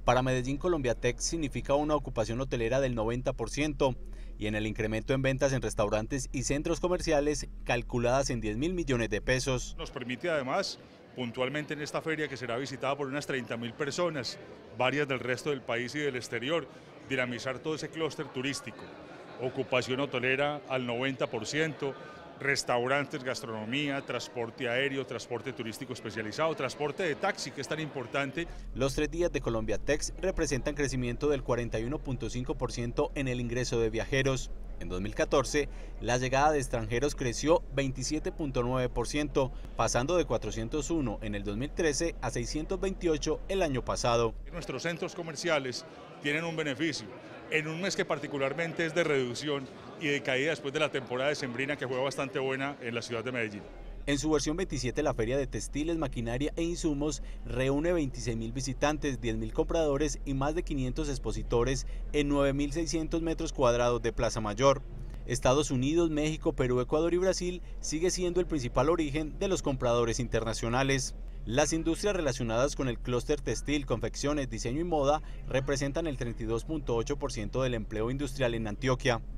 Para Medellín, Colombiatech significa una ocupación hotelera del 90% y en el incremento en ventas en restaurantes y centros comerciales calculadas en 10.000 millones de pesos. Nos permite además, puntualmente en esta feria que será visitada por unas 30.000 personas, varias del resto del país y del exterior, dinamizar todo ese clúster turístico. Ocupación hotelera al 90%, restaurantes, gastronomía, transporte aéreo, transporte turístico especializado, transporte de taxi, que es tan importante. Los 3 días de Colombiatech representan crecimiento del 41.5% en el ingreso de viajeros. En 2014, la llegada de extranjeros creció 27.9%, pasando de 401 en el 2013 a 628 el año pasado. Nuestros centros comerciales tienen un beneficio en un mes que particularmente es de reducción y de caída después de la temporada decembrina, que fue bastante buena en la ciudad de Medellín. En su versión 27, la Feria de Textiles, Maquinaria e Insumos reúne 26.000 visitantes, 10.000 compradores y más de 500 expositores en 9.600 metros cuadrados de Plaza Mayor. Estados Unidos, México, Perú, Ecuador y Brasil sigue siendo el principal origen de los compradores internacionales. Las industrias relacionadas con el clúster textil, confecciones, diseño y moda representan el 32.8% del empleo industrial en Antioquia.